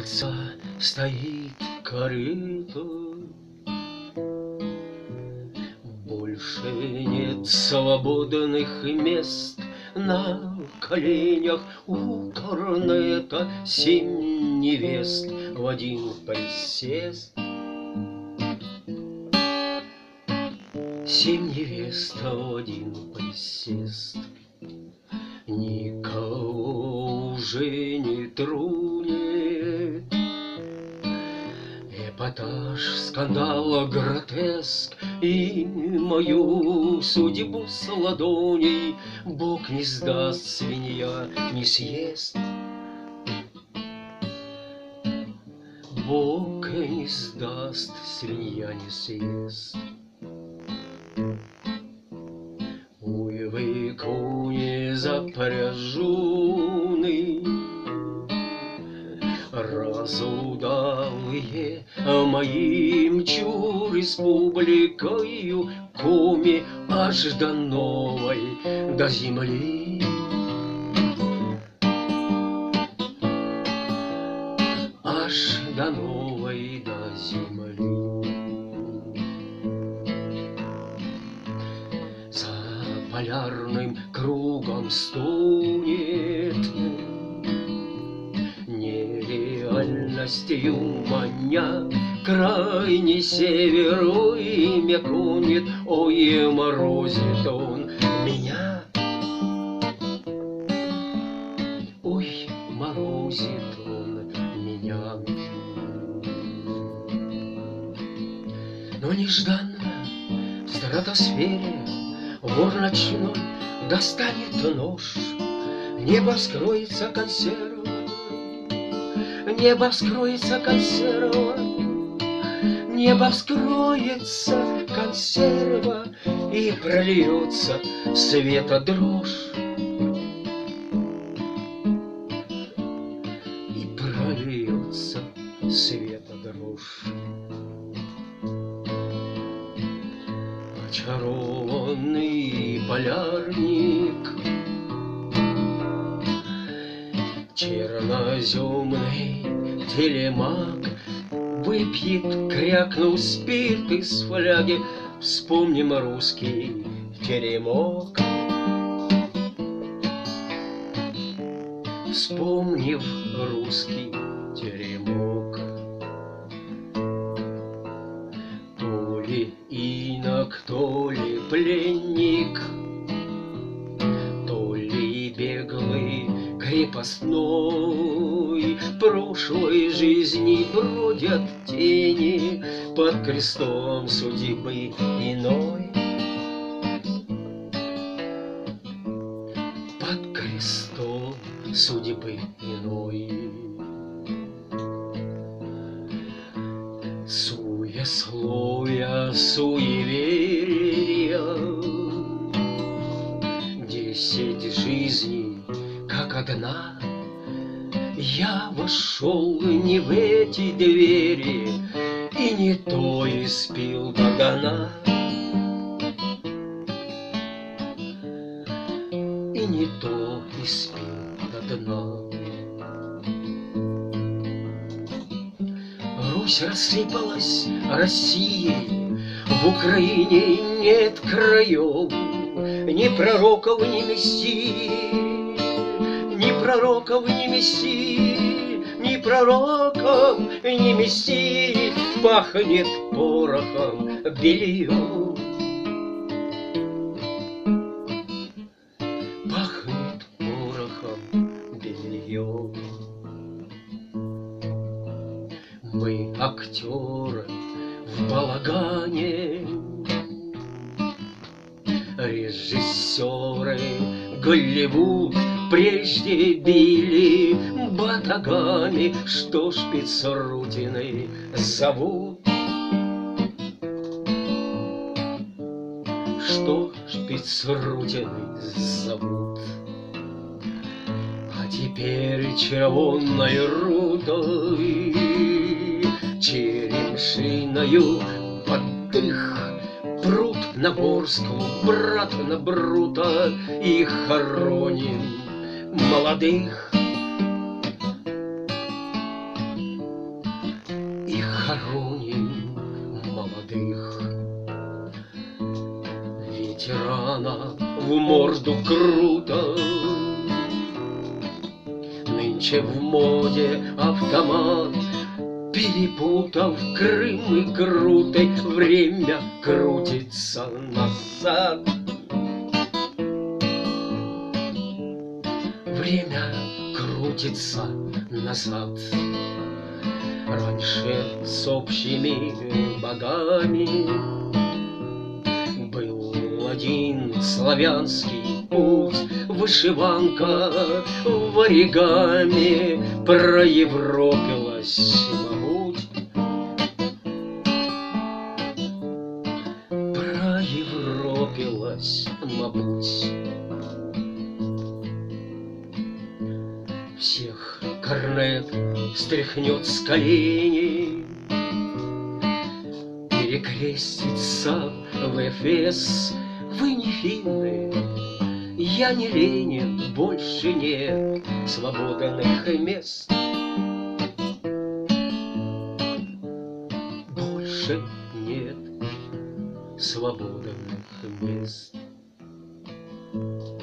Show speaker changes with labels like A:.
A: Кажется, стоит корыто, больше нет свободных мест. На коленях у корнета 7 невест в один присест. 7 невест в один присест. Никого уже не тронет эпатаж, скандал, гротеск, и мою судьбу с ладоней Бог не сдаст, свинья не съест. Бог не сдаст, свинья не съест. Ой, вы кони запряжены, разудалые, мои мчу республикою Коми аж до новой, до земли. Аж до новой, до земли. За полярным кругом стонет, нереальностью маня, крайний север, ой, меня гонит, ой, морозит он меня. Ой, морозит он меня. Но нежданно в стратосфере вор ночной достанет нож. Небо вскроется консерва, небо вскроется консерва, небо вскроется консерва, и прольется света дрожь. И прольется света дрожь. Очарованный полярник, черноземный телемак, выпьет, крякнул спирт из фляги. Вспомним русский теремок. Вспомнив русский теремок. То ли инок, то ли пленник, то ли беглый крепостной, прошлой жизни бродят тени под крестом судьбы иной. Под крестом судьбы иной. Суесловия, суеверия, 10 жизней как одна. Я вошел не в эти двери, и не то испил до дна. И не то испил до дна. Русь рассыпалась Россией, в Украине нет краев, ни пророков, ни мессии, ни пророков, ни мессии, ни пророков, ни мессии. Пахнет порохом бельем. Пахнет порохом бельем. Мы актеры в балагане, режиссеры Голливуд прежде били батагами, что Шпицрутиной зовут. Что Шпицрутиной зовут. А теперь червонной рутой, черемшиною под дых пруд на горстку, брат на брута, и хороним молодых. она в морду круто. Нынче в моде автомат, перепутав Крым и Крутой, время крутится назад. Время крутится назад. Раньше с общими богами был один славянский путь, вышиванка в оригами проевропилась мабуть. Проевропилась мабуть. Всех корнет стряхнет с коленей, перекрестится в Эфес. Вы не финны, я не Ленин, больше нет свободных мест. Больше нет свободных мест.